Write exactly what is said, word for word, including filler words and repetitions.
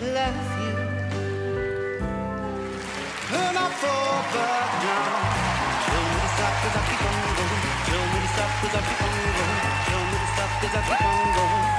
love you. And I fall back now. Tell me to stop 'cause I keep on going. Tell me to stop 'cause I keep on going. Tell me to stop 'cause I keep on going.